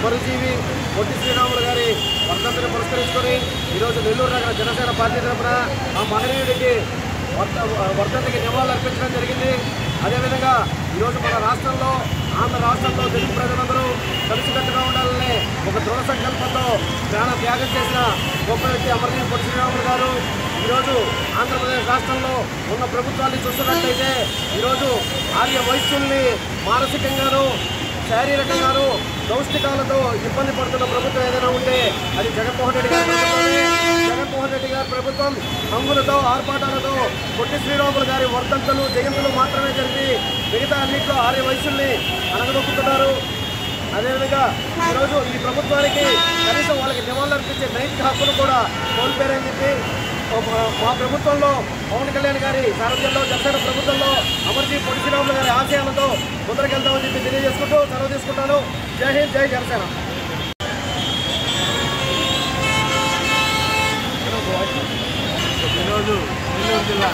అమరజీవి పొట్టి శ్రీరాములు గారి వర్ధంతిని పురస్కరించుకొని ఈరోజు నెల్లూరు నగర జనసేన పార్టీ తరఫున ఆ మహనీయుడికి వర్ధంతికి నివాళులు అర్పించడం జరిగింది. అదేవిధంగా ఈరోజు మన రాష్ట్రంలో ఆంధ్ర రాష్ట్రంలో తెలుగు ప్రజలందరూ కలిసికట్టుగా ఉండాలని ఒక దృఢ సంకల్పంతో ప్రాణ త్యాగం చేసిన గొప్ప వ్యక్తి అమరజీవి పొట్టి శ్రీరాములు గారు. ఈరోజు ఆంధ్రప్రదేశ్ రాష్ట్రంలో ఉన్న ప్రభుత్వాన్ని చూస్తున్నట్లయితే ఈరోజు ఆర్య వైశ్యుల్ని మానసికంగాను శారీరకంగాను దౌష్టికాలతో ఇబ్బంది పడుతున్న ప్రభుత్వం ఏదైనా ఉంటే అది జగన్మోహన్ రెడ్డి గారి ప్రభుత్వమే. జగన్మోహన్ రెడ్డి గారి ప్రభుత్వం హంగులతో ఆర్పాటాలతో పొట్టి శ్రీరాములు గారి వర్ధంతులు జయంతులు మాత్రమే జరిపి మిగతా అన్నింటిలో ఆర్య వయసుల్ని అణగదొక్కుతున్నారు. అదేవిధంగా ఈరోజు ఈ ప్రభుత్వానికి కనీసం వాళ్ళకి నివాళులు అర్పించే నైతిక హక్కును కూడా కోల్పోయారని చెప్పి మా ప్రభుత్వంలో పవన్ కళ్యాణ్ గారి సారథ్యంలో జనసేన ప్రభుత్వంలో అమరజీవి పొట్టి శ్రీరాములు గారి ఆశయాలతో ముందరకెళ్తామని చెప్పి తెలియజేసుకుంటూ సెలవు తీసుకుంటాను. జై హింద్, జై జనసేన. ఈరోజు నెల్లూరు జిల్లా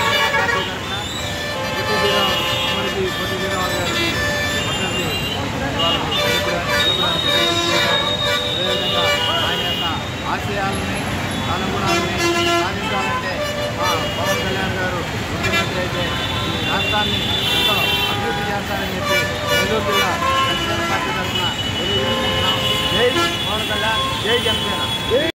అమరజీవి పొట్టి శ్రీరాములు గారికి అదేవిధంగా ఆయన యొక్క ఆశయాలని అనుగుణాలని సాధించాలంటే మా పవన్ కళ్యాణ్ గారు ముఖ్యమంత్రి అయితే ఈ రాష్ట్రాన్ని ఎంతో అభివృద్ధి చేస్తారని చెప్పి నెల్లూరు జిల్లా జనసేన పార్టీ తరఫున తెలియజేస్తున్నాం. జై పవన్ కళ్యాణ్, జై జనసేన.